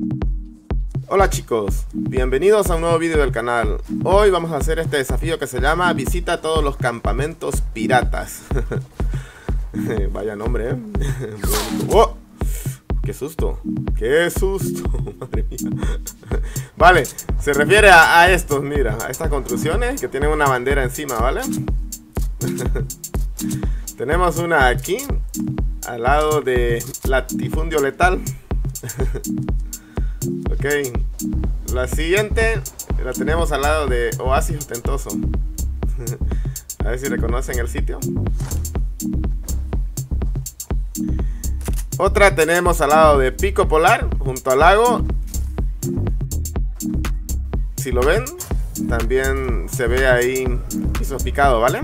Hola chicos, bienvenidos a un nuevo vídeo del canal. Hoy vamos a hacer este desafío que se llama Visita todos los campamentos piratas. Vaya nombre, ¿eh? ¡Oh! ¡Qué susto! ¡Qué susto! Madre mía. Vale, se refiere a estos, mira, a estas construcciones que tienen una bandera encima, ¿vale? Tenemos una aquí, al lado de latifundio letal. Ok, la siguiente la tenemos al lado de oasis ostentoso. A ver si reconocen el sitio. Otra tenemos al lado de pico polar, junto al lago. Si lo ven, también se ve ahí piso picado, ¿vale?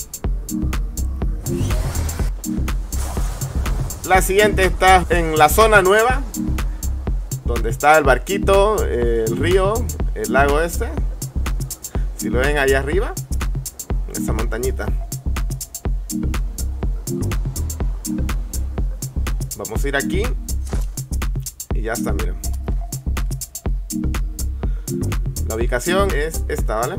La siguiente está en la zona nueva, donde está el barquito, el río, el lago este. Si lo ven ahí arriba, en esa montañita. Vamos a ir aquí y ya está, miren. La ubicación es esta, ¿vale?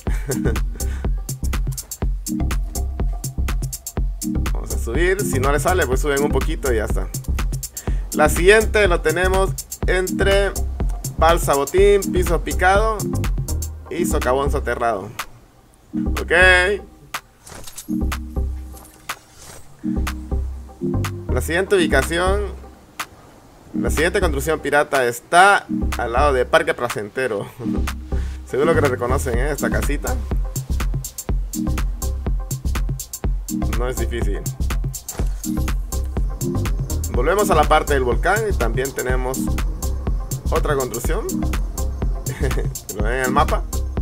Vamos a subir, si no le sale pues suben un poquito y ya está. La siguiente lo tenemos entre balsa botín, piso picado y socavón soterrado. Ok. La siguiente ubicación, la siguiente construcción pirata está al lado de Parque Placentero. Seguro que lo reconocen, ¿eh? Esta casita. No es difícil. Volvemos a la parte del volcán y también tenemos otra construcción. Lo ven en el mapa.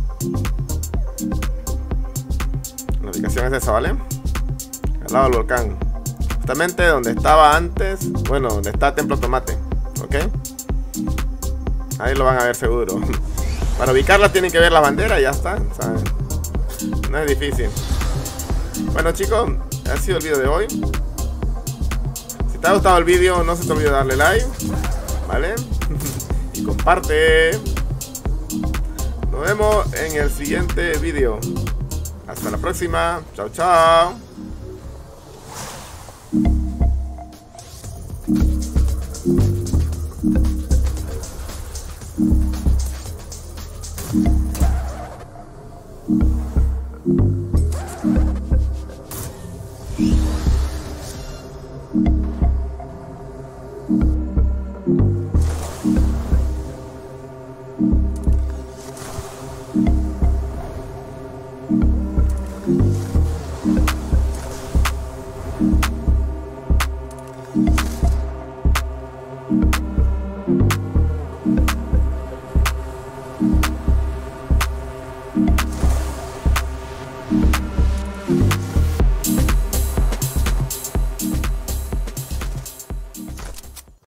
La ubicación es esa, ¿vale? Al lado del volcán. Justamente donde estaba antes. Bueno, donde está Templo Tomate. ¿Ok? Ahí lo van a ver seguro. Para ubicarla tienen que ver la bandera y ya está, ¿saben? No es difícil. Bueno chicos, ha sido el video de hoy. Si te ha gustado el vídeo, no se te olvide darle like, ¿vale? Y comparte. Nos vemos en el siguiente vídeo. Hasta la próxima. Chao, chao.